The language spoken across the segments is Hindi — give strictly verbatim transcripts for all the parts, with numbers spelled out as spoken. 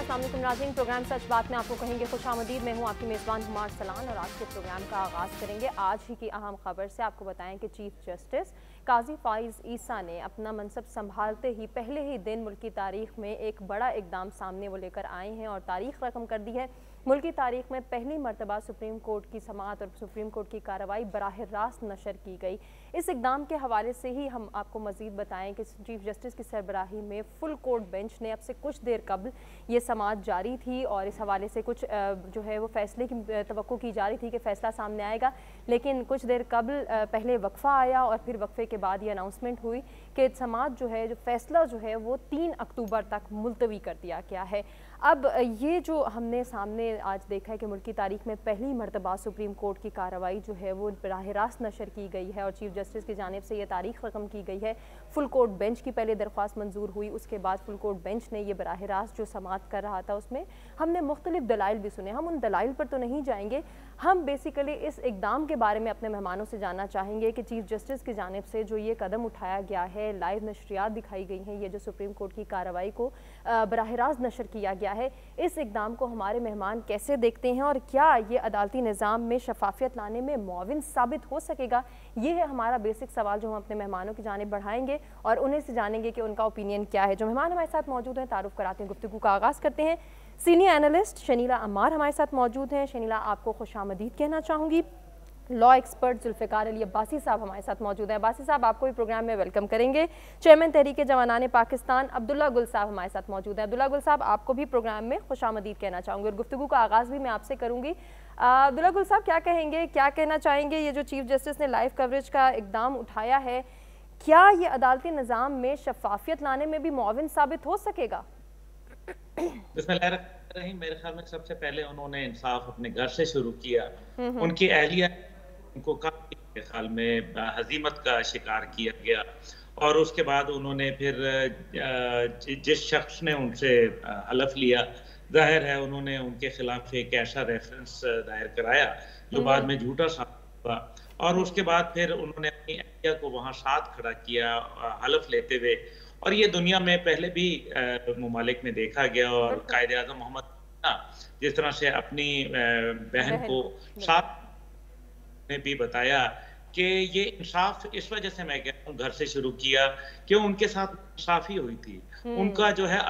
अस्सलाम वालेकुम नाज़रीन, प्रोग्राम सच बात में आपको कहेंगे खुशामदीद। मैं हूं आपकी मेज़बान हुमार सलान और आज के प्रोग्राम का आगाज़ करेंगे आज ही की अहम खबर से। आपको बताएं कि चीफ जस्टिस काजी फ़ाइज़ ईसा ने अपना मनसब संभालते ही पहले ही दिन मुल्क की तारीख में एक बड़ा इकदाम सामने वो लेकर आए हैं और तारीख रकम कर दी है। मुल्क की तारीख में पहली मरतबा सुप्रीम कोर्ट की समाअत और सुप्रीम कोर्ट की कार्रवाई बराह रास्त नशर की गई। इस इकदाम के हवाले से ही हम आपको मज़ीद बताएं कि चीफ जस्टिस की सरबराही में फुल कोर्ट बेंच ने अब से कुछ देर कबल ये समाअत जारी थी और इस हवाले से कुछ जो है वो फैसले की तवक्को की जा रही थी कि फ़ैसला सामने आएगा, लेकिन कुछ देर कबल पहले वक्फ़ा आया और फिर वक्फ़े के बाद ये अनाउंसमेंट हुई कि समाअत जो है जो फ़ैसला जो है वो तीन अक्टूबर तक मुलतवी कर दिया गया है। अब ये जो हमने सामने आज देखा है कि मुल्क की तारीख में पहली मरतबा सुप्रीम कोर्ट की कार्रवाई जो है वो बराह रास्त नशर की गई है और चीफ जस्टिस की जानिब से ये तारीख रकम की गई है। फुल कोर्ट बेंच की पहले दरख्वास्त मंजूर हुई, उसके बाद फुल कोर्ट बेंच ने ये बराह रास्त जो समाअत कर रहा था उसमें हमने मुख्तलिफ दलाइल भी सुने। हम उन दलाइल पर तो नहीं जाएंगे, हम बेसिकली इस इकदाम के बारे में अपने मेहमानों से जानना चाहेंगे कि चीफ जस्टिस की जानिब से जो ये कदम उठाया गया है, लाइव नशरियात दिखाई गई हैं, ये जो सुप्रीम कोर्ट की कार्रवाई को बराह रास्त नशर किया गया है, इस इकदाम को हमारे मेहमान कैसे देखते हैं और क्या ये अदालती निज़ाम में शफाफियत लाने में मुआविन साबित हो सकेगा। ये है हमारा बेसिक सवाल जो हम अपने मेहमानों की जानिब बढ़ाएंगे और उन्हें से जानेंगे कि उनका ओपिनियन क्या है। जो मेहमान हमारे साथ मौजूद हैं, तारुफ कराते हैं, गुफ्तगू का आगाज़ करते हैं। सीनियर एनालिस्ट शनीला अम्मार हमारे साथ मौजूद हैं। शनीला, आपको खुशामदीद कहना चाहूँगी। लॉ एक्सपर्ट जुल्फ़िकार अली अब्बासी साहब हमारे साथ मौजूद हैं। अब्बासी साहब, आपको भी प्रोग्राम में वेलकम करेंगे। चेयरमैन तहरीक जवानान पाकिस्तान अब्दुल्ला गुल साहब हमारे साथ मौजूद हैं। अब्दुल्ला गुल साहब, आपको भी प्रोग्राम में खुशामदीद कहना चाहूँगी और गुफ्तगू का आगाज़ भी मैं आपसे करूँगी। अब्दुल्ला गुल साहब, क्या कहेंगे, क्या कहना चाहेंगे, ये जो चीफ जस्टिस ने लाइव कवरेज का इकदाम उठाया है, क्या ये अदालती निज़ाम में शफाफियत लाने में भी मुआविन साबित हो सकेगा? बिस्मिल्लाहिर्रहमानिर्रहीम। मेरे ख्याल में सबसे पहले उन्होंने इंसाफ अपने घर से शुरू किया। उनकी अहलिया उनको काफी मेरे ख्याल में हजीमत का शिकार किया गया और उसके बाद उन्होंने फिर जिस शख्स ने उनसे हलफ लिया, जाहिर है उन्होंने उनके खिलाफ एक ऐसा रेफरेंस दायर कराया जो बाद में झूठा साबित हुआ और उसके बाद फिर उन्होंने अपनी अहलिया को वहाँ साथ खड़ा किया हलफ लेते हुए। और ये दुनिया में पहले भी मुमालिक में देखा गया और कायद आज़म मोहम्मद जिस तरह से अपनी बहन को साथ ने भी बताया कि ये इंसाफ इस वजह से मैं कहता हूँ घर से शुरू किया कि उनके साथ इंसाफी हुई थी। उनका जो है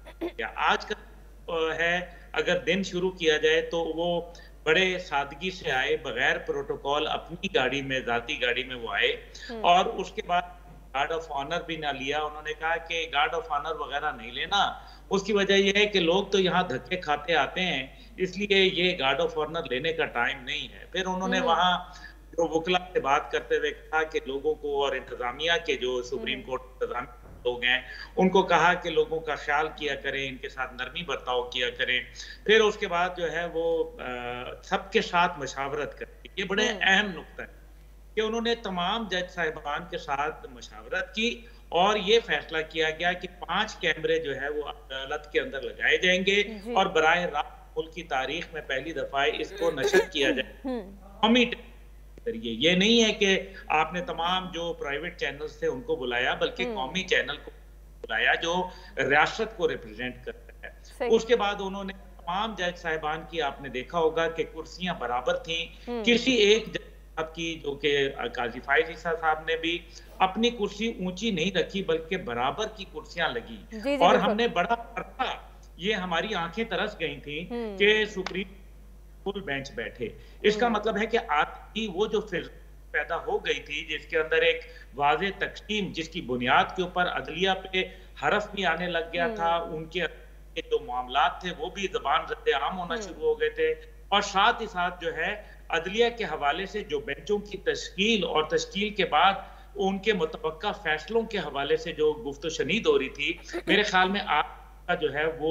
आज का है, अगर दिन शुरू किया जाए तो वो बड़े सादगी से आए, बगैर प्रोटोकॉल अपनी गाड़ी में, जाती गाड़ी में वो आए और उसके बाद गार्ड ऑफ ऑनर भी ना लिया। उन्होंने कहा कि गार्ड ऑफ ऑनर वगैरह नहीं लेना, उसकी वजह यह है कि लोग तो यहाँ धक्के खाते आते हैं, इसलिए ये गार्ड ऑफ ऑनर लेने का टाइम नहीं है। फिर उन्होंने वहाँ जो वकला से बात करते हुए कहा कि लोगों को और इंतजामिया के जो सुप्रीम कोर्ट इंतजामिया लोग हैं उनको कहा कि लोगों का ख्याल किया करें, इनके साथ नरमी बर्ताव किया करें। फिर उसके बाद जो है वो सबके साथ मशावरत करें। ये बड़े अहम नुक्ता है कि उन्होंने तमाम जज साहिबान के साथ मशावरत की और ये फैसला किया गया कि पांच कैमरे जो है वो अदालत के अंदर लगाए जाएंगे और बराह रास्त मुल्क की तारीख में पहली दफा इसको नशर किया जाए कौमी जरिए। ये नहीं है कि आपने तमाम जो प्राइवेट चैनल्स थे उनको बुलाया, बल्कि कौमी चैनल को बुलाया जो रियासत को रिप्रेजेंट करता है। उसके बाद उन्होंने तमाम जज साहिबान की, आपने देखा होगा कि कुर्सियां बराबर थी, किसी एक जज की जो कि काजी फ़ाइज़ ईसा साहब ने भी अपनी कुर्सी ऊंची नहीं रखी बल्कि बराबर की कुर्सियां लगी जी, जी, और हमने बड़ा फर्क, ये हमारी आंखें तरस गई थी कि सुप्रीम फुल बेंच बैठे। इसका मतलब है कि आज वो जो फिर पैदा हो गई थी जिसके अंदर एक वाज़े तक़सीम जिसकी बुनियाद के ऊपर अदलिया पे हरफ भी आने लग गया था, उनके जो मामलात थे वो भी ज़बान रद्द आम होना शुरू हो गए थे और साथ ही साथ जो है अदलिया के हवाले से जो बेंचों की तश्कील और तश्कील के बाद उनके मुतवक्का फैसलों के हवाले से जो गुफ्त शनीद हो रही थी, मेरे ख्याल में आप का जो है वो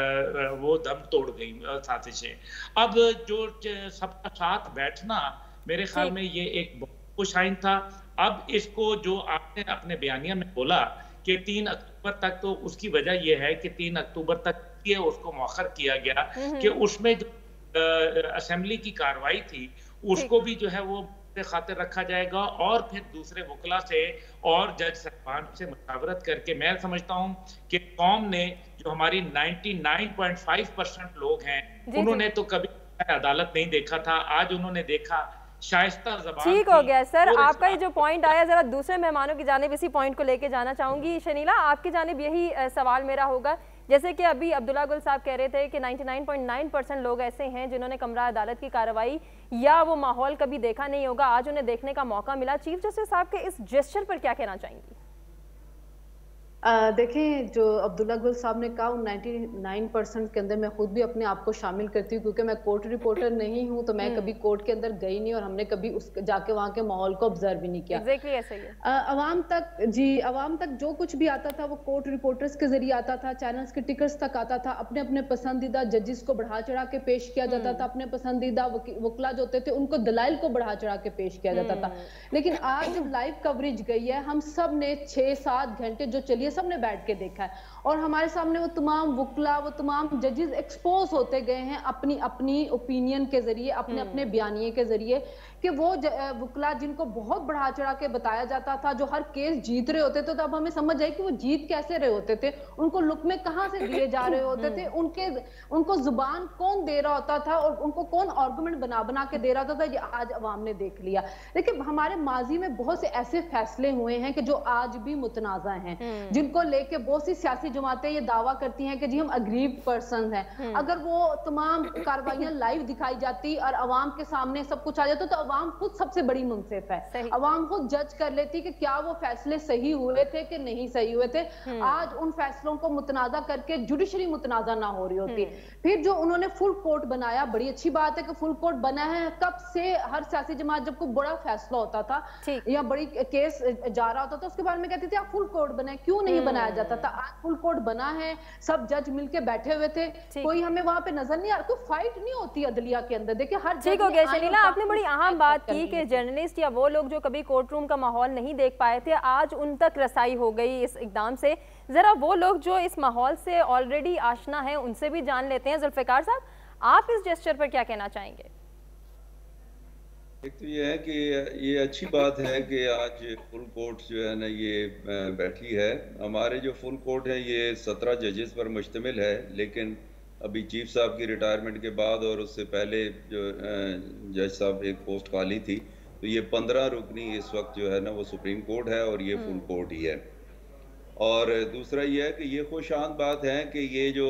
वो दम तोड़ गई साजिशें। अब जो सबका साथ बैठना, मेरे ख्याल में ये एक बहुत खुश आइन था। अब इसको जो आपने अपने बयानिया में बोला कि तीन अक्टूबर तक, तो उसकी वजह यह है कि तीन अक्टूबर तक ये उसको मौखर किया गया कि उसमें जो असेंबली की कार्रवाई थी उसको भी जो है वो खातिर रखा जाएगा और फिर दूसरे वकला से और जज साहबान से मुशावरत करके मैं समझता हूँ कि कौम ने जो हमारी निन्यानवे पॉइंट पाँच परसेंट लोग हैं, उन्होंने तो कभी अदालत नहीं देखा था, आज उन्होंने देखा। शाइस्ता ज़बान ठीक हो गया सर, आपका ये जो पॉइंट आया, जरा दूसरे मेहमानों की जानिब इसी पॉइंट को लेके जाना चाहूंगी। शनीला, आपकी जानिब यही सवाल मेरा होगा, जैसे कि अभी अब्दुल्ला गुल साहब कह रहे थे कि निन्यानवे पॉइंट नौ परसेंट लोग ऐसे हैं जिन्होंने कमरा अदालत की कार्रवाई या वो माहौल कभी देखा नहीं होगा, आज उन्हें देखने का मौका मिला। चीफ जस्टिस साहब के इस जेस्चर पर क्या कहना चाहेंगी? देखें, जो अब्दुल्ला गुल साहब ने कहा निन्यानवे परसेंट के अंदर मैं खुद भी अपने आप को शामिल करती हूँ, क्योंकि मैं कोर्ट रिपोर्टर नहीं हूँ, तो मैं कभी कोर्ट के अंदर गई नहीं और हमने कभी उस जाके वहाँ के माहौल को ऑब्जर्व भी नहीं किया। एग्जैक्टली ऐसे ही है। अवाम तक जी अवाम तक जो कुछ भी आता था वो कोर्ट रिपोर्टर्स के जरिए आता था, चैनल्स के टिकट्स तक आता था, अपने अपने पसंदीदा जजेस को बढ़ा चढ़ा के पेश किया जाता था, अपने पसंदीदा वकला जो होते थे उनको दलाइल को बढ़ा चढ़ा के पेश किया जाता था। लेकिन आज जब लाइव कवरेज गई है, हम सब ने छह सात घंटे जो चलिए सबने बैठ के देखा है और हमारे सामने वो तमाम वकला, वो तमाम जजेस एक्सपोज होते गए हैं अपनी अपनी ओपिनियन के जरिए, अपने अपने बयानिए के जरिए, कि वो वकला जिनको बहुत बढ़ा चढ़ा के बताया जाता था, जो हर केस जीत रहे होते थे, तो अब हमें समझ आई कि वो जीत कैसे रहे होते थे, उनको लुक में कहां से दिए जा रहे होते थे, उनके उनको जुबान कौन दे रहा होता था और उनको कौन आर्गुमेंट बना बना के दे रहा था। ये आज अवाम ने देख लिया। लेकिन हमारे माजी में बहुत से ऐसे फैसले हुए हैं कि जो आज भी मुतनाज़ा हैं, जिनको लेके बहुत सी सियासी जमातें ये दावा करती हैं कि जी हम अग्रीव पर्सन हैं। अगर वो तमाम कार्रवाइयां लाइव दिखाई जाती और अवाम के सामने सब कुछ आ जाता तो अवाम खुद सबसे बड़ी मुंसिफ है, अवाम खुद जज कर लेती कि क्या वो फैसले सही हुए थे कि नहीं सही हुए थे। आज उन फैसलों को मुतनाज़ा करके जुडिशरी मुतनाज़ा ना हो रही होती। फिर जो उन्होंने फुल कोर्ट बनाया, बड़ी अच्छी बात है कि फुल कोर्ट बना है। कब से हर सियासी जमात जब कोई बड़ा फैसला होता था या बड़ी केस जा रहा होता था, उसके बारे में कहती थी आप फुल कोर्ट बनाए, क्यों नहीं बनाया जाता था। आज फुल कोर्ट बना है, सब जज मिलके बैठे हुए थे, कोई हमें वहां पे नजर नहीं आ रहा, कोई फाइट नहीं होती अदलिया के अंदर। देखिए हर ठीक हो गया शनीला, आपने बड़ी अहम बात की कि जर्नलिस्ट या वो लोग जो कभी कोर्ट रूम का माहौल नहीं देख पाए थे, आज उन तक रसाई हो गई इस इकदाम से। जरा वो लोग जो इस माहौल से ऑलरेडी आशना है उनसे भी जान लेते हैं। जुल्फिकार साहब, आप इस जेस्चर पर क्या कहना चाहेंगे? एक तो ये है कि ये अच्छी बात है कि आज फुल कोर्ट जो है ना ये बैठी है। हमारे जो फुल कोर्ट है ये सत्रह जजेस पर मुश्तमिल है, लेकिन अभी चीफ साहब की रिटायरमेंट के बाद और उससे पहले जो जज साहब एक पोस्ट खाली थी, तो ये पंद्रह रुकनी इस वक्त जो है ना वो सुप्रीम कोर्ट है और ये फुल कोर्ट ही है। और दूसरा ये है कि ये खुशांद बात है कि ये जो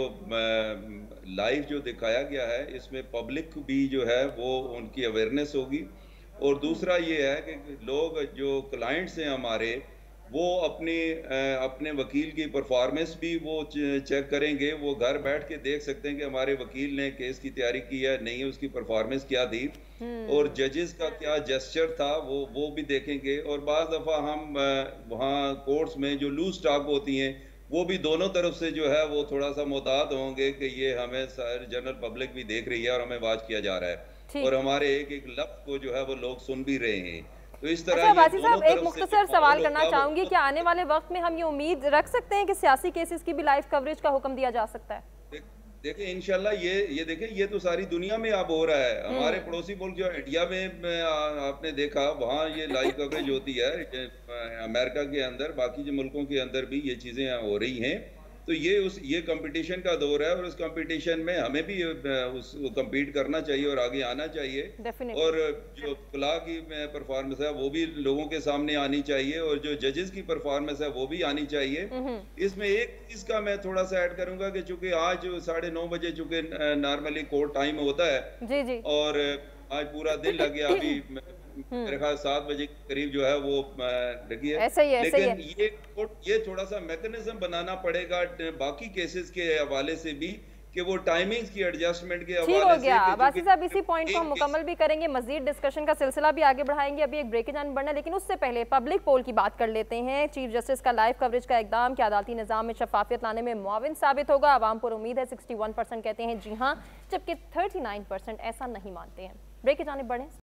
लाइव जो दिखाया गया है इसमें पब्लिक भी जो है वो उनकी अवेयरनेस होगी। और दूसरा ये है कि लोग जो क्लाइंट्स हैं हमारे, वो अपनी अपने वकील की परफॉर्मेंस भी वो चेक करेंगे, वो घर बैठ के देख सकते हैं कि हमारे वकील ने केस की तैयारी की है नहीं, उसकी परफॉर्मेंस क्या थी और जजेस का क्या जेस्चर था वो वो भी देखेंगे। और बाज़ दफ़ा हम वहाँ कोर्ट्स में जो लूज स्टॉक होती हैं वो भी दोनों तरफ से जो है वो थोड़ा सा मुताद होंगे कि ये हमें जनरल पब्लिक भी देख रही है और हमें वाच किया जा रहा है और हमारे एक एक लफ्ज़ को जो है वो लोग सुन भी रहे हैं। तो इस तरह अच्छा वासी साहब, एक मुख्तसर सवाल करना चाहूंगी कि आने वाले वक्त में हम ये उम्मीद रख सकते हैं कि सियासी केसेस की भी लाइव कवरेज का हुक्म दिया जा सकता है? देखिए इंशाल्लाह ये ये देखें ये तो सारी दुनिया में अब हो रहा है। हमारे पड़ोसी मुल्क जो इंडिया में आपने देखा वहाँ ये लाइव कवरेज होती है, अमेरिका के अंदर, बाकी जो मुल्कों के अंदर भी ये चीज़ें हो रही हैं। तो ये उस ये कंपटीशन का दौर है और उस कंपटीशन में हमें भी उस कम्पीट करना चाहिए और आगे आना चाहिए। और जो कला की परफॉर्मेंस है वो भी लोगों के सामने आनी चाहिए और जो जजेस की परफॉर्मेंस है वो भी आनी चाहिए। इसमें एक चीज का मैं थोड़ा सा ऐड करूंगा कि चूंकि आज साढ़े नौ बजे चूंकि नॉर्मली कोर्ट टाइम होता है जी जी। और आज पूरा दिन लग गया, अभी मेरे ख्याल सात बजे के करीब जो है वो लगी है, ऐसे ही है, लेकिन ऐसे ही है। ये ये थोड़ा सा मैकेनिज्म बनाना पड़ेगा बाकी केसेस के हवाले से भी कि वो टाइमिंग्स की एडजस्टमेंट के हवाले से। हो गया वासी साहब, इसी पॉइंट को हम मुकम्मल भी करेंगे, मजीद डिस्कशन का सिलसिला भी आगे बढ़ाएंगे। अभी एक ब्रेक के जान बढ़ना, लेकिन उससे पहले पब्लिक पोल की बात कर लेते हैं। चीफ जस्टिस का लाइव कवरेज का इकदाम क्या अदालती निज़ाम में शफाफियत लाने में मुआविन साबित होगा? आवाम पर उम्मीद है इकसठ परसेंट कहते हैं जी हाँ, जबकि उनतालीस परसेंट ऐसा नहीं मानते हैं। ब्रेक की जानिब बढ़ें।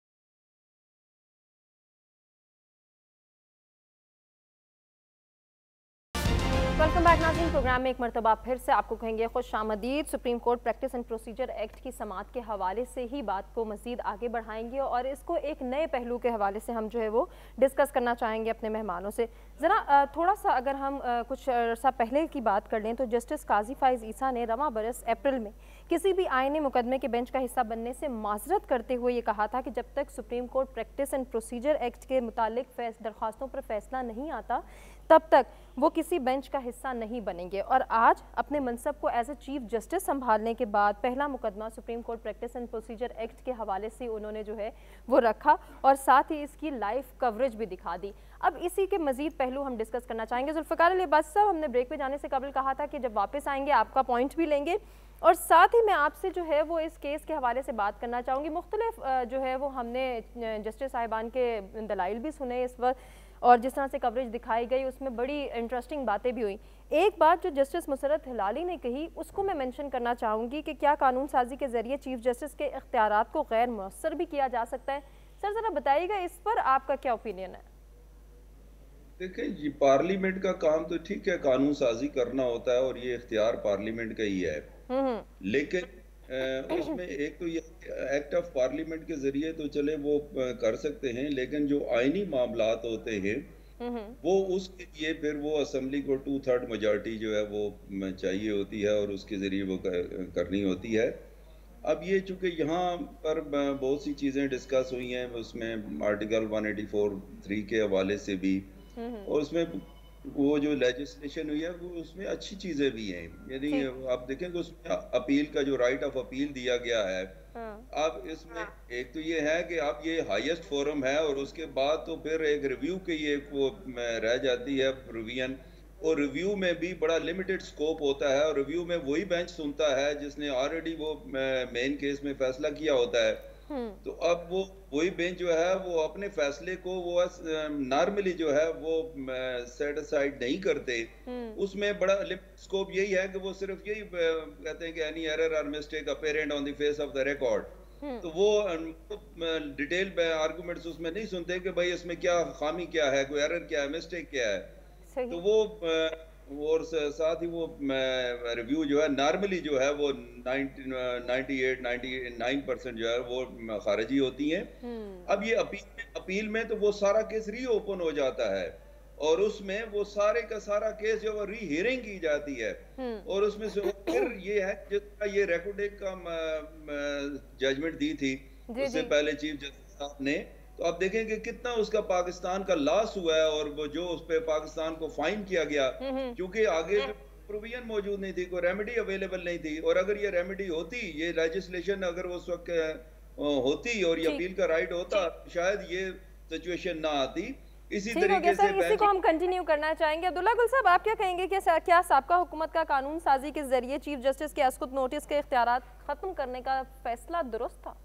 वेलकम बैक नाज़रीन। प्रोग्राम में एक मरतबा फिर से आपको कहेंगे खुश आमदीद। Supreme court practice and procedure act की समाअत के हवाले से ही बात को मज़ीद आगे बढ़ाएंगे और इसको एक नए पहलू के हवाले से हम जो है वो डिस्कस करना चाहेंगे अपने मेहमानों से। ज़रा थोड़ा सा अगर हम कुछ अर्सा पहले की बात कर लें तो जस्टिस काजी फाइज़ ईसा ने रवां बरस अप्रैल में किसी भी आईनी मुकदमे के बेंच का हिस्सा बनने से माजरत करते हुए ये कहा था कि जब तक supreme court practice and procedure act के मुतालिक दरख्वास्तों पर फैसला नहीं आता तब तक वो किसी बेंच का हिस्सा नहीं बनेंगे। और आज अपने मनसब को एज ए चीफ जस्टिस संभालने के बाद पहला मुकदमा supreme court practice and procedure act के हवाले से उन्होंने जो है वो रखा और साथ ही इसकी लाइव कवरेज भी दिखा दी। अब इसी के मजीद पहलू हम डिस्कस करना चाहेंगे। जुल्फ़िकार अली अब्बासी साहब, हमने ब्रेक पे जाने से कबल कहा था कि जब वापस आएंगे आपका पॉइंट भी लेंगे और साथ ही मैं आपसे जो है वो इस केस के हवाले से बात करना चाहूँगी। मुख्तलिफ जो है वो हमने जस्टिस साहिबान के दलाइल भी सुने इस वक्त और जिस तरह से कवरेज दिखाई गई उसमें बड़ी इंटरेस्टिंग बातें भी हुई। एक बात जो जस्टिस मुसरत हिलाली ने कही उसको मैं मेंशन करना चाहूँगी कि क्या कानून साजी के ज़रिए चीफ जस्टिस के इख्तियारात को गैर मुअस्सर भी किया जा सकता है। सर ज़रा बताइएगा इस पर आपका क्या ओपिनियन है। देखिए जी, पार्लियामेंट का काम तो ठीक है, कानून साजी करना होता है और ये इख्तियार पार्लियामेंट का ही है, लेकिन उसमें एक तो ये एक्ट ऑफ पार्लियामेंट के जरिए तो चले वो कर सकते हैं, लेकिन जो आईनी मामलात होते हैं वो उसके लिए फिर वो असेंबली को टू थर्ड मेजॉरिटी जो है वो चाहिए होती है और उसके जरिए वो करनी होती है। अब ये चूंकि यहाँ पर बहुत सी चीज़ें डिस्कस हुई हैं, उसमें article one eighty four three के हवाले से भी और उसमें वो जो लेजिस्लेशन हुई है वो उसमें अच्छी चीजें भी हैं, यानी आप देखेंगे उसमें अपील का जो राइट ऑफ अपील दिया गया है। अब इसमें एक तो ये है कि अब ये हाईएस्ट फोरम है और उसके बाद तो फिर एक रिव्यू के ये वो रह जाती है रिवीजन, और रिव्यू में भी बड़ा लिमिटेड स्कोप होता है और रिव्यू में वही बेंच सुनता है जिसने ऑलरेडी वो मेन केस में फैसला किया होता है। तो अब वो वही बेंच जो है वो अपने फैसले को वो नॉर्मली जो है वो सेट असाइड नहीं करते। उसमें बड़ा स्कोप यही है कि वो सिर्फ यही कहते हैं कि एनी एरर और mistake apparent on the face of the record, तो वो डिटेल आर्गुमेंट्स उसमें नहीं सुनते कि भाई इसमें क्या खामी क्या है, कोई एरर क्या है, मिस्टेक क्या है। तो वो और साथ ही वो रिव्यू जो है नॉर्मली जो है वो ninety eight ninety nine percent जो है वो खारिजी होती हैं। अब ये अपील अपील में तो वो सारा केस री ओपन हो जाता है और उसमें वो सारे का सारा केस जो री हियरिंग की जाती है और उसमें से फिर ये है जिसका ये रेकॉर्डिंग का जजमेंट दी थी उससे पहले चीफ जस्टिस साहब ने, तो आप देखेंगे कितना उसका पाकिस्तान का लॉस हुआ है और वो जो उस पे पाकिस्तान को फाइन किया गया क्योंकि आगे प्रोविजन मौजूद नहीं थी, कोई रेमेडी अवेलेबल नहीं थी। और अगर ये रेमेडी होती, ये लेजिस्लेशन अगर उस वक्त होती और ये अपील का राइट होता, शायद ये सिचुएशन ना आती। इसी तरीके से इसी को हम कंटिन्यू करना चाहेंगे। अब्दुल्ला गुल साहब, आप क्या कहेंगे कि क्या साबका हुकूमत का कानून साजी के जरिए चीफ जस्टिस के अस्कुत नोटिस के इख्तियारात खत्म करने का फैसला दुरुस्त था?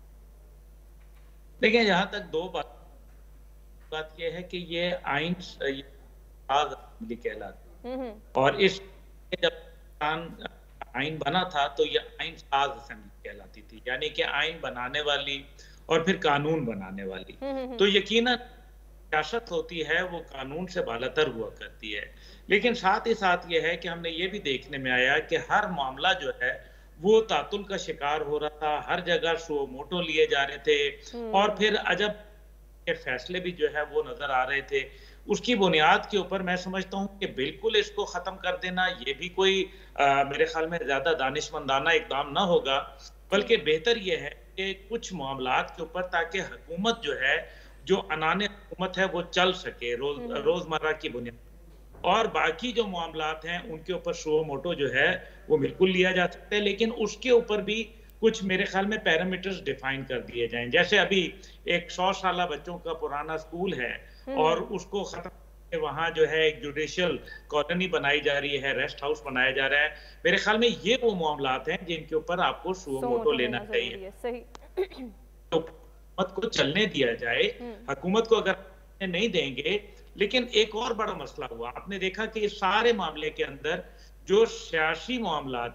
देखिए, यहाँ तक दो बात बात यह है कि ये आइन कहलाती और इस जब आइन बना था तो ये आइन साज असेंबली कहलाती थी, यानी कि आइन बनाने वाली और फिर कानून बनाने वाली। तो यकीनन सियासत होती है वो कानून से बालातर हुआ करती है, लेकिन साथ ही साथ ये है कि हमने ये भी देखने में आया कि हर मामला जो है वो तातुल का शिकार हो रहा था, हर जगह शो मोटो लिए जा रहे थे और फिर अजब के फैसले भी जो है वो नजर आ रहे थे। उसकी बुनियाद के ऊपर मैं समझता हूँ कि बिल्कुल इसको खत्म कर देना ये भी कोई आ, मेरे ख्याल में ज्यादा दानिशमंदाना इकदाम ना होगा, बल्कि बेहतर ये है कि कुछ मामलात के ऊपर ताकि हुकूमत जो है जो अनाने हुकूमत है वो चल सके रोज रोजमर्रा की बुनियाद, और बाकी जो मामलात हैं उनके ऊपर शो मोटो जो है वो बिल्कुल लिया जा सकता है, लेकिन उसके ऊपर भी कुछ मेरे ख्याल में पैरामीटर्स डिफाइन कर दिए जाएं। जैसे अभी एक सौ साल बच्चों का पुराना स्कूल है और उसको खत्म वहाँ जो है एक जुडिशियल कॉलोनी बनाई जा रही है, रेस्ट हाउस बनाया जा रहा है। मेरे ख्याल में ये वो मामलात हैं जिनके ऊपर आपको शो मोटो लेना चाहिए। तो हुकूमत को चलने दिया जाए, हुकूमत को अगर नहीं देंगे। लेकिन एक और बड़ा मसला हुआ, आपने देखा कि सारे मामले के अंदर जो सियासी मामलात थे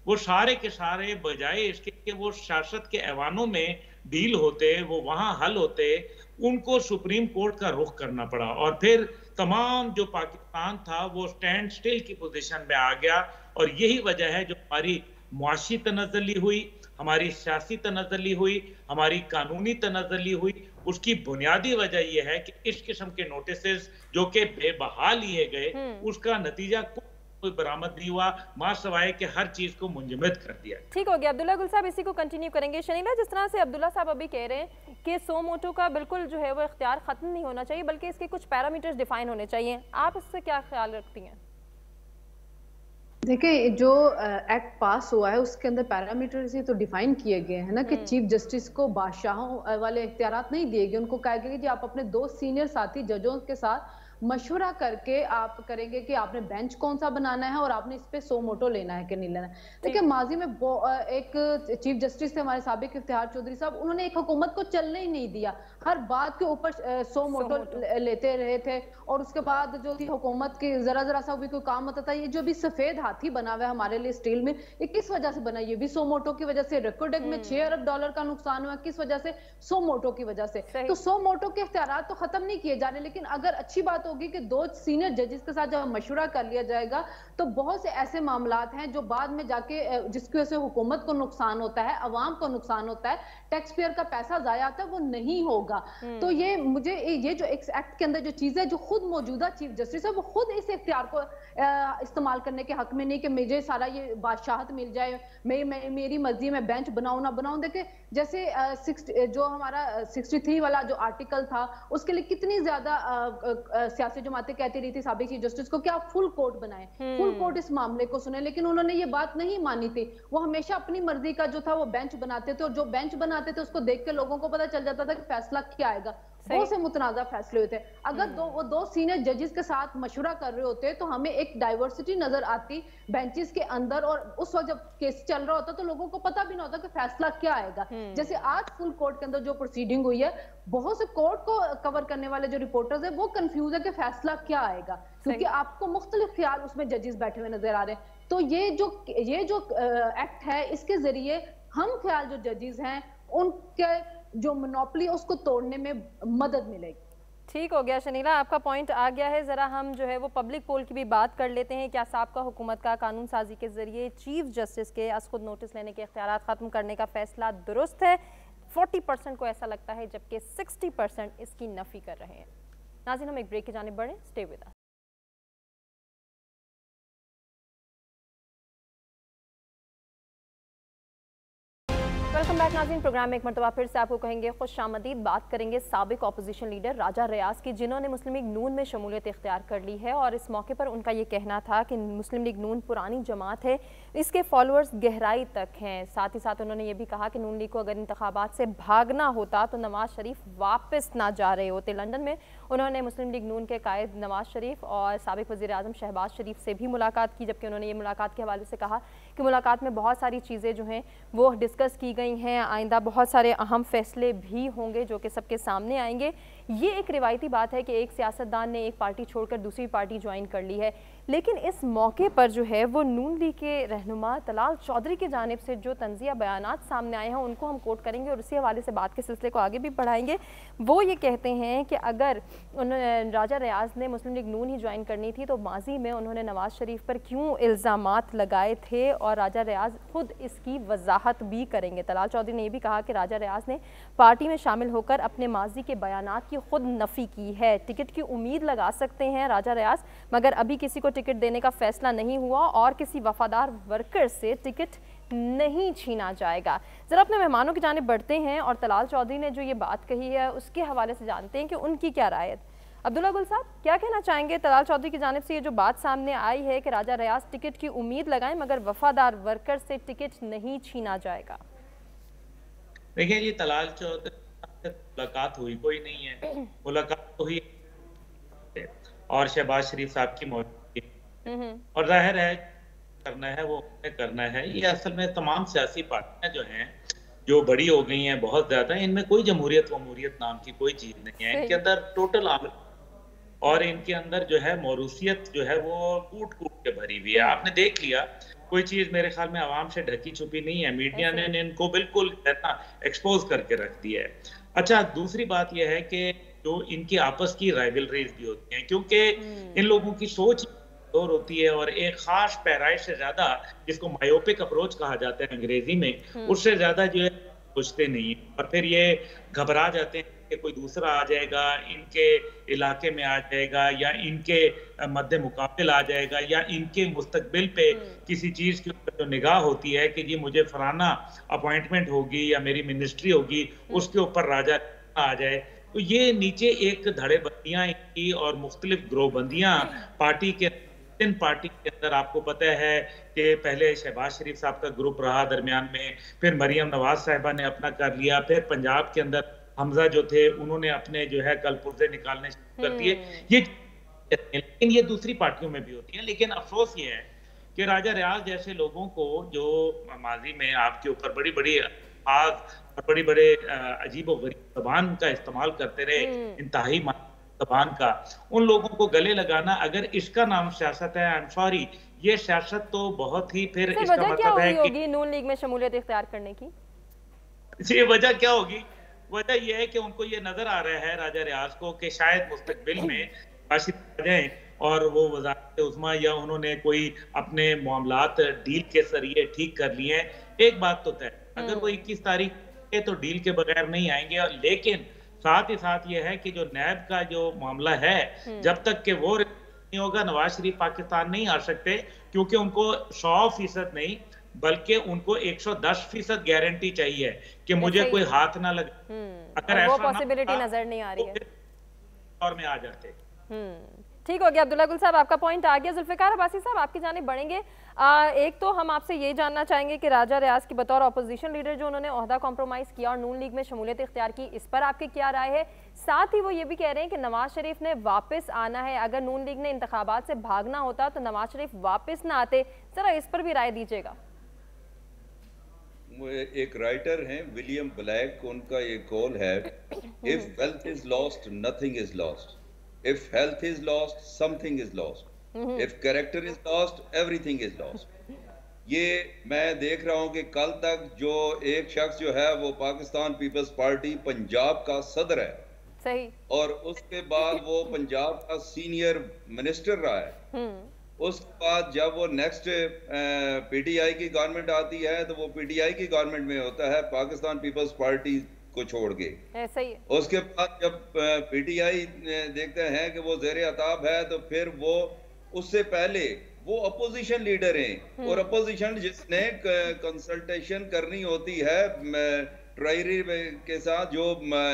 वो सारे के सारे बजाय इसके कि वो शासक के ऐवानों में डील होते, वो वहां हल होते, उनको सुप्रीम कोर्ट का रुख करना पड़ा और फिर तमाम जो पाकिस्तान था वो स्टैंड स्टिल की पोजीशन में आ गया। और यही वजह है जो हमारी मुआशी तनज़्ज़ुली हुई, हमारी सियासी तनज़्ज़ुली हुई, हमारी कानूनी तनज़्ज़ुली हुई, उसकी बुनियादी वजह यह है कि इस किस्म के नोटिस जो कि बेबहा लिए गए, उसका नतीजा कोई बरामद नहीं हुआ, मां सवाए कि हर चीज को मुंजमद कर दिया। ठीक हो गया अब्दुल्ला गुल साहब, इसी को कंटिन्यू करेंगे। शनीला, जिस तरह से अब्दुल्ला साहब अभी कह रहे हैं कि सो मोटो का बिल्कुल जो है वो इख्तियार खत्म नहीं होना चाहिए, बल्कि इसके कुछ पैरामीटर्स डिफाइन होने चाहिए, आप इससे क्या ख्याल रखती हैं? देखिए, जो एक्ट पास हुआ है उसके अंदर पैरामीटर्स ही तो डिफाइन किए गए हैं ना कि चीफ जस्टिस को बादशाहों वाले इख्तियारात नहीं दिए गए। उनको कहा गया कि आप अपने दो सीनियर साथी जजों के साथ मशवरा करके आप करेंगे कि आपने बेंच कौन सा बनाना है और आपने इस पे सो मोटो लेना है कि नहीं लेना है। देखिए, माजी में एक चीफ जस्टिस थे हमारे साबिक इफ्तिखार चौधरी साहब, उन्होंने एक हुकूमत को चलने ही नहीं दिया, हर बात के ऊपर सो मोटो लेते रहे थे। और उसके बाद जो थी हुकूमत की जरा जरा सा भी कोई काम होता था, ये जो भी सफेद हाथी बना हुआ है हमारे लिए स्टील में, ये किस वजह से बना? ये भी सो मोटो की वजह से। रिकॉर्डिंग में छह अरब डॉलर का नुकसान हुआ, किस वजह से? सो मोटो की वजह से। तो सो मोटो के इख्तियारात तो खत्म नहीं किए जा रहे, लेकिन अगर अच्छी बात होगी कि दो सीनियर जजेस के साथ जब मशवरा कर लिया जाएगा तो बहुत से ऐसे मामलात हैं जो बाद में जाके जिसकी वजह से हुकूमत को नुकसान होता है, अवाम को नुकसान होता है, टैक्स पेयर का पैसा जाया आता है, वो नहीं होगा। तो ये मुझे ये जो एक एक्ट के अंदर जो चीज है, जो खुद मौजूदा चीफ जस्टिस है वो खुद इस इख्तियार को इस्तेमाल करने के हक में नहीं कि मुझे सारा ये बादशाहत मिल जाए, मे, मे, मेरी मर्जी में बेंच बनाऊं ना बनाऊं। देखिए, जैसे जो हमारा सिक्सटी थ्री वाला जो आर्टिकल था, उसके लिए कितनी ज्यादा सियासी जमातें कहती रही थी साबिक चीफ जस्टिस को कि आप फुल कोर्ट बनाएं, फुल कोर्ट इस मामले को सुने, लेकिन उन्होंने ये बात नहीं मानी थी। वो हमेशा अपनी मर्जी का जो था वो बेंच बनाते थे, और जो बेंच बनाते थे उसको देख के लोगों को पता चल जाता था कि फैसला क्या आएगा। बहुत से मुतनाज़ा फैसले हुए थे। अगर दो वो दो सीनियर जजेस के साथ मशवरा कर रहे होते तो हमें एक डाइवर्सिटी नजर आती बेंचेस के अंदर, और उस वक्त जब केस चल रहा होता तो लोगों को पता भी ना होता कि फैसला क्या आएगा। जैसे आज फुल कोर्ट के अंदर जो प्रोसीडिंग हुई है, बहुत से कोर्ट को कवर करने वाले जो रिपोर्टर्स है वो कंफ्यूज है कि फैसला क्या आएगा, क्योंकि आपको मुख्तलिफ ख्याल उसमें जजेस बैठे हुए नजर आ रहे हैं। तो ये जो ये जो एक्ट है, इसके जरिए हम ख्याल जो जजेस हैं उनके जो मोनोपोली है उसको तोड़ने में मदद मिलेगी। ठीक हो गया शनीला, आपका पॉइंट आ गया है। ज़रा हम जो है वो पब्लिक पोल की भी बात कर लेते हैं। क्या साबका हुकूमत का कानून साजी के जरिए चीफ जस्टिस के अस खुद नोटिस लेने के इख्तियारात ख़त्म करने का फैसला दुरुस्त है? चालीस परसेंट को ऐसा लगता है, जबकि साठ परसेंट इसकी नफ़ी कर रहे हैं। नाज़रीन, हम एक ब्रेक की जानिब बढ़ें, stay with us. Welcome back नाज़रीन, प्रोग्राम में एक मरतबा फिर से आपको कहेंगे खुशामदीद। बात करेंगे साबिक अपोजिशन लीडर राजा रियाज की, जिन्होंने मुस्लिम लीग नून में शमूलियत इख्तियार कर ली है। और इस मौके पर उनका ये कहना था कि मुस्लिम लीग नून पुरानी जमात है, इसके फॉलोअर्स गहराई तक हैं। साथ ही साथ उन्होंने ये भी कहा कि नून लीग को अगर इंतखाबात से भागना होता तो नवाज शरीफ वापस ना जा रहे होते। लंदन में उन्होंने मुस्लिम लीग नून के कायद नवाज शरीफ और साबिक वज़ीर आज़म शहबाज शरीफ से भी मुलाकात की, जबकि उन्होंने ये मुलाकात के हवाले से कहा कि मुलाकात में बहुत सारी चीज़ें जो हैं वो डिस्कस की गई हैं। आइंदा बहुत सारे अहम फैसले भी होंगे जो कि सबके सामने आएंगे। ये एक रिवायती बात है कि एक सियासतदान ने एक पार्टी छोड़कर दूसरी पार्टी ज्वाइन कर ली है, लेकिन इस मौके पर जो है वो नून लीग के रहनुमा तलाल चौधरी की जानिब से जो तंज़िया बयानात सामने आए हैं उनको हम कोट करेंगे और उसी हवाले से बात के सिलसिले को आगे भी बढ़ाएंगे। वो ये कहते हैं कि अगर राजा रियाज ने मुस्लिम लीग नून ही ज्वाइन करनी थी तो माजी में उन्होंने नवाज शरीफ पर क्यों इल्ज़ामात लगाए थे, और राजा रियाज खुद इसकी वजाहत भी करेंगे। तलाल चौधरी ने यह भी कहा कि राजा रियाज ने पार्टी में शामिल होकर अपने माजी के बयानात की खुद नफ़ी की है। टिकट की उम्मीद लगा सकते हैं राजा रियाज, मगर अभी किसी को टिकट देने का फैसला नहीं हुआ और किसी वफादार वर्कर से टिकट नहीं छीना जाएगा। जरा अपने मेहमानों की जानिब बढ़ते हैं और तलाल चौधरी ने जो ये बात कही है उसके हवाले से जानते हैं कि उनकी क्या राय है। अब्दुल्ला गुल साहब, क्या कहना चाहेंगे तलाल चौधरी की जानिब से ये जो बात सामने आई है कि राजा रियाज टिकट की उम्मीद लगाएं मगर वफादार वर्कर से टिकट नहीं छीना जाएगा? देखिए जी, तलाल चौधरी से मुलाकात हुई कोई नहीं है, मुलाकात हुई और शहबाज शरीफ साहब की मौजूदगी, और जाहिर है करना है वो करना है। ये असल में तमाम सियासी पार्टियां जो हैं जो बड़ी हो गई हैं बहुत ज्यादा, इनमें कोई जमहूरियत वमहूरियत नाम की कोई चीज नहीं है। इनके अंदर टोटल आमल और इनके अंदर जो है मौरूसियत जो है वो कूट कूट के भरी हुई है। आपने देख लिया, कोई चीज मेरे ख्याल में आवाम से ढकी छुपी नहीं है, मीडिया ने इनको बिल्कुल एक्सपोज करके रख दिया है। अच्छा, दूसरी बात यह है कि जो इनकी आपस की राइवलरीज भी होती हैं, क्योंकि इन लोगों की सोच और होती है और एक खास पैराइश से ज्यादा, जिसको मायोपिक अप्रोच कहा जाता है अंग्रेजी में, उससे ज्यादा जो है सोचते नहीं है और फिर ये घबरा जाते हैं कि कोई दूसरा आ जाएगा, इनके इलाके में आ जाएगा या इनके मद्दे मुकाबिल आ जाएगा या इनके मुस्तकबिल पे किसी चीज के ऊपर जो निगाह होती है कि जी मुझे फलाना अपॉइंटमेंट होगी या मेरी मिनिस्ट्री होगी, उसके ऊपर राजा आ जाए। तो ये नीचे एक धड़ेबंदियां इनकी और मुख्तलिफ ग्रोहबंदियां पार्टी के इन पार्टी के अंदर, आपको पता है कि पहले शहबाज शरीफ साहब का ग्रुप रहा दरमियान में, फिर मरियम नवाज साहिबा ने अपना कर लिया, फिर पंजाब के अंदर हमजा जो थे उन्होंने अपने जो है कलपुर्जे निकालने शुरू कर दिए। ये लेकिन ये दूसरी पार्टियों में भी होती है। लेकिन अफसोस ये है कि राजा रियाज जैसे लोगों को जो माजी में आपके ऊपर बड़ी बड़ी आग और बड़ी बड़े अजीब व गरीब जबान का इस्तेमाल करते रहे, इंतहाई जबान का, उन लोगों को गले लगाना, अगर इसका नाम सियासत है, आई एम सॉरी, ये सियासत तो बहुत ही फिर इसका मतलब है कि नून लीग में शमूलियत इख्तियार करने की ये वजह क्या होगी? वजह यह है कि उनको ये नजर आ रहा है राजा रियाज को कि शायद मुस्तकबिल में राशिद आ जाएं और वो वज़ारत उस्मा या उन्होंने कोई अपने मामलात डील के जरिए ठीक कर लिए हैं। एक बात तो तय, अगर वो इक्कीस तारीख के तो डील के बगैर नहीं आएंगे, लेकिन साथ ही साथ ये है कि जो नैब का जो मामला है, जब तक के वो नहीं होगा नवाज शरीफ पाकिस्तान नहीं आ सकते, क्योंकि उनको सौ फीसद नहीं बल्कि उनको एक सौ दस फीसद गारंटी चाहिए कि मुझे कोई हाथ ना लगे। अगर ऐसा पॉसिबिलिटी नजर नहीं आ रही है और में आ जाते। ठीक हो गया अब्दुल्ला गुल साहब, आपका पॉइंट आ गया। जुल्फिकार अब्बासी साहब, आपकी जानिब बढ़ेंगे। आ, एक तो हम आपसे ये जानना चाहेंगे कि राजा रियाज की बतौर अपोजिशन लीडर जो उन्होंने ओहदा कॉम्प्रोमाइज किया और नून लीग में शमूलियत इख्तियार की, इस पर आपकी क्या राय है? साथ ही वो ये भी कह रहे हैं कि नवाज शरीफ ने वापस आना है, अगर नून लीग ने इंतखाबात से भागना होता तो नवाज शरीफ वापस ना आते। जरा इस पर भी राय दीजिएगा। एक राइटर हैं विलियम ब्लैक, उनका ये कॉल है, if wealth is lost nothing is lost, if health is lost something is lost, mm-hmm. if character is lost everything is lost। ये मैं देख रहा हूँ कि कल तक जो एक शख्स जो है वो पाकिस्तान पीपल्स पार्टी पंजाब का सदर है, सही, और उसके बाद वो पंजाब का सीनियर मिनिस्टर रहा है, hmm. उसके बाद जब वो नेक्स्ट पीटीआई की गवर्नमेंट आती है तो वो पीटीआई की गवर्नमेंट में होता है, पाकिस्तान पीपल्स पार्टी को छोड़ के। ऐसा ही है। उसके बाद जब पीटीआई देखते हैं कि वो जेर अताब है तो फिर वो उससे पहले वो अपोजिशन लीडर हैं, और अपोजिशन जिसने कंसल्टेशन करनी होती है ट्रेजरी के साथ, जो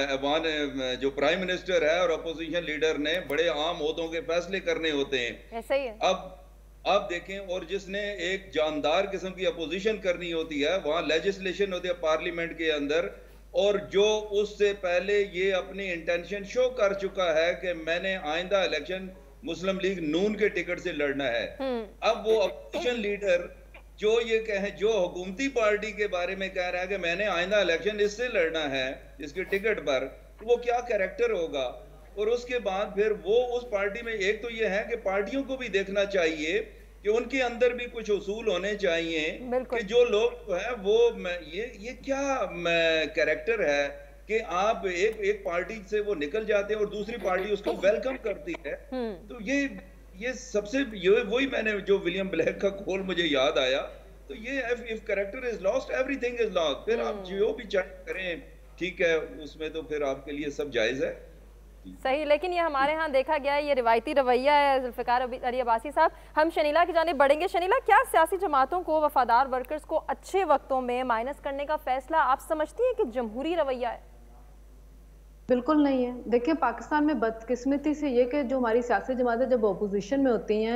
जो प्राइम मिनिस्टर है और अपोजिशन लीडर ने बड़े आम ओहदों के फैसले करने होते हैं। ऐसा ही है। अब अब देखें, और जिसने एक जानदार किस्म की अपोजिशन करनी होती है, वहां लेजिस्लेशन होती है पार्लियामेंट के अंदर, और जो उससे पहले ये अपनी इंटेंशन शो कर चुका है कि मैंने आइंदा इलेक्शन मुस्लिम लीग नून के टिकट से लड़ना है। अब वो अपोजिशन लीडर जो ये कहे, जो हुकूमती पार्टी के बारे में कह रहा है कि मैंने आइंदा इलेक्शन इससे लड़ना है इसके टिकट पर, तो वो क्या कैरेक्टर होगा? और उसके बाद फिर वो उस पार्टी में, एक तो ये है कि पार्टियों को भी देखना चाहिए कि उनके अंदर भी कुछ उसूल होने चाहिए कि जो लोग है वो ये ये क्या कैरेक्टर है कि आप एक एक पार्टी से वो निकल जाते हैं और दूसरी पार्टी उसको वेलकम करती है। तो ये ये सबसे ये वही मैंने जो विलियम ब्लैक का कॉल मुझे याद आया, तो ये if character is lost everything is lost. फिर आप जो भी चाहे करें, ठीक है, उसमें तो फिर आपके लिए सब जायज है। सही, लेकिन ये हमारे यहाँ देखा गया है, ये रिवायती रवैया है। जुल्फिकार अली अब्बासी साहब, हम शनीला की जानिब बढ़ेंगे। शनीला, क्या सियासी जमातों को, वफादार वर्कर्स को अच्छे वक्तों में माइनस करने का फैसला आप समझती हैं कि जमहूरी रवैया है? बिल्कुल नहीं है। देखिए, पाकिस्तान में बदकिस्मती से ये कि जो हमारी सियासी जमातें जब अपोजिशन में होती हैं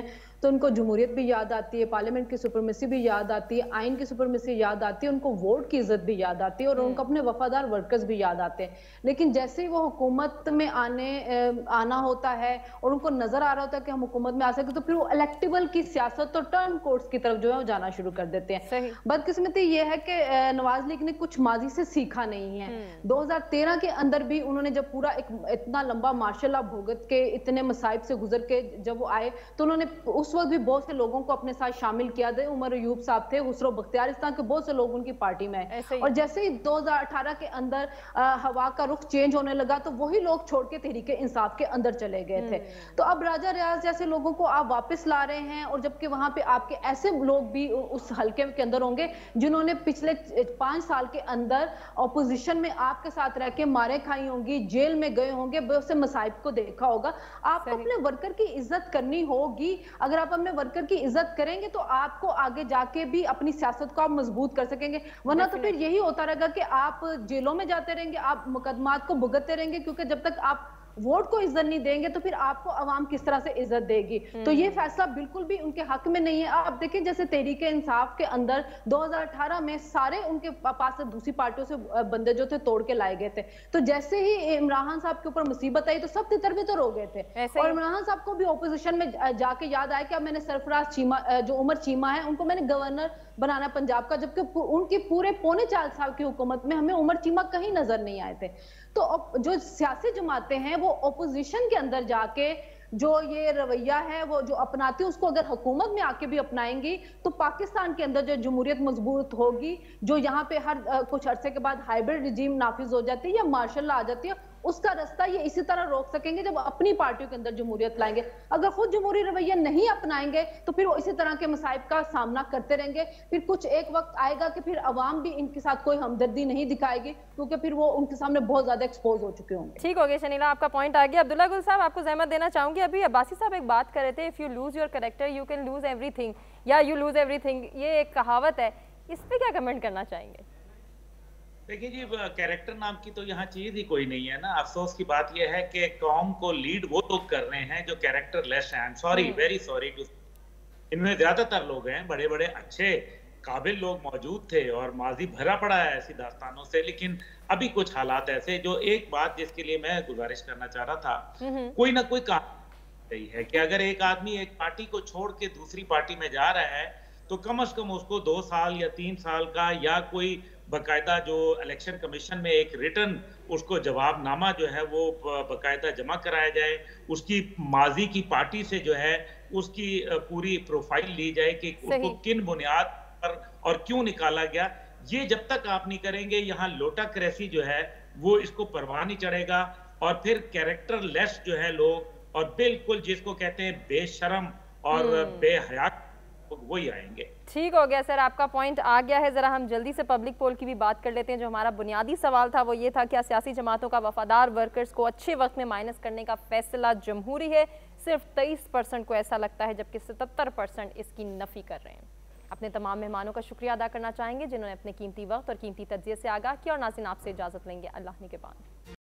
तो उनको जमहूरियत भी याद आती है, पार्लियामेंट की सुपरमेसी भी याद आती है, आइन की सुपरमेसी याद आती है, उनको वोट की इज्जत भी याद आती है और उनको अपने वफादार वर्कर्स भी याद आते हैं। लेकिन जैसे ही वो हुकूमत में आने आना होता है और उनको नजर आ रहा होता है कि हम हुकूमत में आ सके, तो फिर वो इलेक्टिबल की सियासत तो टर्न कोर्ट्स की तरफ जो है वो जाना शुरू कर देते हैं। बदकिस्मती ये है कि नवाज लीग ने कुछ माजी से सीखा नहीं है। दो हजार तेरह के अंदर भी उन्होंने जब पूरा एक इतना लंबा मार्शल लॉ भुगत के इतने मसाइब से गुजर के जब वो आए तो उन्होंने उस वक्त भी बहुत से लोगों को अपने साथ शामिल किया था। उमर अयूब साहब थे, खुसरो बख्तियार, इस तरह के बहुत से लोग उनकी पार्टी में है। और जैसे ही दो हजार अठारह के अंदर आ, हवा का रुख चेंज होने लगा तो वही लोग छोड़ के तहरीके इंसाफ के अंदर चले गए थे। तो अब राजा रियाज जैसे लोगों को आप वापस ला रहे हैं और जबकि वहां पे आपके ऐसे लोग भी उस हल्के के अंदर होंगे जिन्होंने पिछले पांच साल के अंदर ऑपोजिशन में आपके साथ रह के मारे खाई होंगी, जेल में गए होंगे, बहुत से मसाइब को देखा होगा। आपको अपने वर्कर की इज्जत करनी होगी। अगर आप अपने वर्कर की इज्जत करेंगे तो आपको आगे जाके भी अपनी सियासत को आप मजबूत कर सकेंगे, वरना तो फिर यही होता रहेगा कि आप जेलों में जाते रहेंगे, आप मुकदमात को भुगतते रहेंगे, क्योंकि जब तक आप वोट को इज्जत नहीं देंगे तो फिर आपको अवाम किस तरह से इज्जत देगी। तो ये फैसला बिल्कुल भी उनके हक में नहीं है। आप देखें जैसे तहरीके इंसाफ के अंदर दो हजार अठारह में सारे उनके पास से दूसरी पार्टियों से बंदे जो थे तोड़ के लाए गए थे, तो जैसे ही इमरान साहब के ऊपर मुसीबत आई तो सब तितर बितर हो गए थे। और इमरान साहब को भी ऑपोजिशन में जाके याद आया कि अब मैंने सरफराज चीमा, जो उमर चीमा है, उनको मैंने गवर्नर बनाना पंजाब का, जबकि उनकी पूरे पौने चार साल की हुकूमत में हमें उमर चीमा कहीं नजर नहीं आए थे। तो जो सियासी जमातें हैं वो ऑपोजिशन के अंदर जाके जो ये रवैया है वो जो अपनाती है उसको अगर हुकूमत में आके भी अपनाएंगी तो पाकिस्तान के अंदर जो जमहूरियत मजबूत होगी, जो यहाँ पे हर आ, कुछ अरसे के बाद हाइब्रिड रिजीम नाफिज हो जाती है या मार्शल लॉ आ जाती है, उसका रास्ता ये इसी तरह रोक सकेंगे जब अपनी पार्टियों के अंदर जमहूरियत लाएंगे। अगर खुद जमहूरी रवैया नहीं अपनाएंगे तो फिर वो इसी तरह के मसाइब का सामना करते रहेंगे। फिर कुछ एक वक्त आएगा कि फिर अवाम भी इनके साथ कोई हमदर्दी नहीं दिखाएगी, क्योंकि फिर वो उनके सामने बहुत ज्यादा एक्सपोज हो चुके होंगे। ठीक हो गया शनीला, आपका पॉइंट आ गया। अब्दुल्ला गुल साहब, आपको जहमत देना चाहूंगी, अभी अब्बासी साहब एक बात कर रहे थे, if you lose your character you can lose everything या यू लूज एवरीथिंग, ये एक कहावत है, इस पे क्या कमेंट करना चाहेंगे? देखिए जी, कैरेक्टर नाम की तो यहाँ चीज ही कोई नहीं है ना। अफसोस की बात यह है कि कौम को लीड वो लोग कर रहे हैं जो कैरेक्टर लेस हैं। I am sorry, very sorry too, इनमें ज्यादातर लोग हैं बड़े बड़े अच्छे काबिल लोग मौजूद थे और माजी भरा पड़ा है ऐसी दास्तानों से, लेकिन अभी कुछ हालात ऐसे, जो एक बात जिसके लिए मैं गुजारिश करना चाह रहा था, कोई ना कोई काम है कि अगर एक आदमी एक पार्टी को छोड़ के दूसरी पार्टी में जा रहा है तो कम से कम उसको दो साल या तीन साल का या कोई बकायदा जो इलेक्शन कमीशन में एक रिटर्न उसको जवाबनामा जो है वो बकायदा जमा कराया जाए, उसकी माजी की पार्टी से जो है उसकी पूरी प्रोफाइल ली जाए कि उसको किन बुनियाद पर और क्यों निकाला गया। ये जब तक आप नहीं करेंगे, यहाँ लोटाक्रेसी जो है वो इसको परवाह नहीं चढ़ेगा और फिर कैरेक्टर लेस जो है लोग और बिल्कुल जिसको कहते हैं बेशरम और बेहया वही आएंगे। ठीक हो गया सर, आपका पॉइंट आ गया है। जरा हम जल्दी से पब्लिक पोल की भी बात कर लेते हैं। जो हमारा बुनियादी सवाल था वो ये था, क्या सियासी जमातों का वफादार वर्कर्स को अच्छे वक्त में माइनस करने का फैसला जमहूरी है? सिर्फ तेईस परसेंट को ऐसा लगता है, जबकि सतहत्तर परसेंट इसकी नफी कर रहे हैं। अपने तमाम मेहमानों का शुक्रिया अदा करना चाहेंगे जिन्होंने अपने कीमती वक्त और कीमती तज्जिए से आगाह किया, और नाज़रीन आपसे इजाजत लेंगे अल्लाह ने के बाद।